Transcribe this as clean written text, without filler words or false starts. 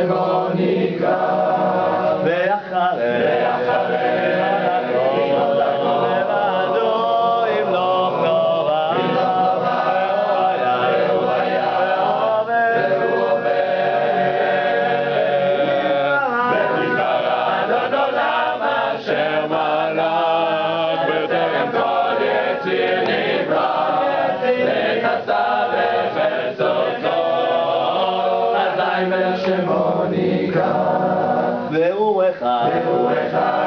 שמו נקרא ואחרי לבדו ימלוך נורא והוא היה והוא עובר ותפארת עד עולם אשר מלך בטרם כל יציר נברא ונעשה בחסדו אזי ושמו נקרא והוא אחד